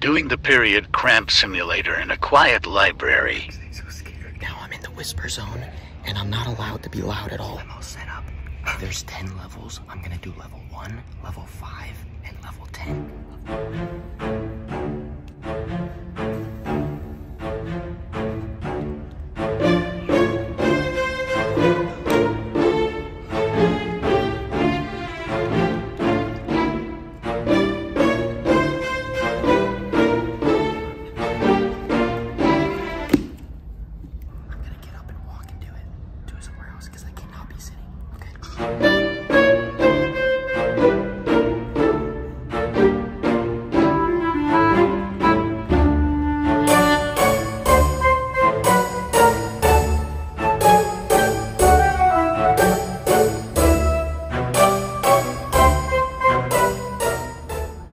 doing the period cramp simulator in a quiet library. I'm so scared. Now I'm in the whisper zone, and I'm not allowed to be loud at all. I'm all set up. There's 10 levels. I'm gonna do level 1, level 5, and level 10.